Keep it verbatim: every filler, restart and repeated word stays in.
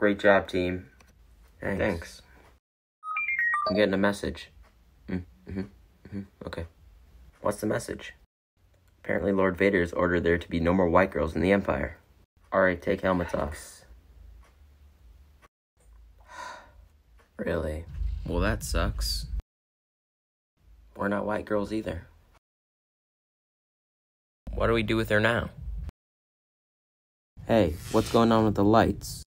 Great job, team. Thanks. Thanks. I'm getting a message. Mm, mm-hmm, mm-hmm, okay. What's the message? Apparently Lord Vader has ordered there to be no more white girls in the Empire. Alright, take helmets off. Really? Well, that sucks. We're not white girls either. What do we do with her now? Hey, what's going on with the lights?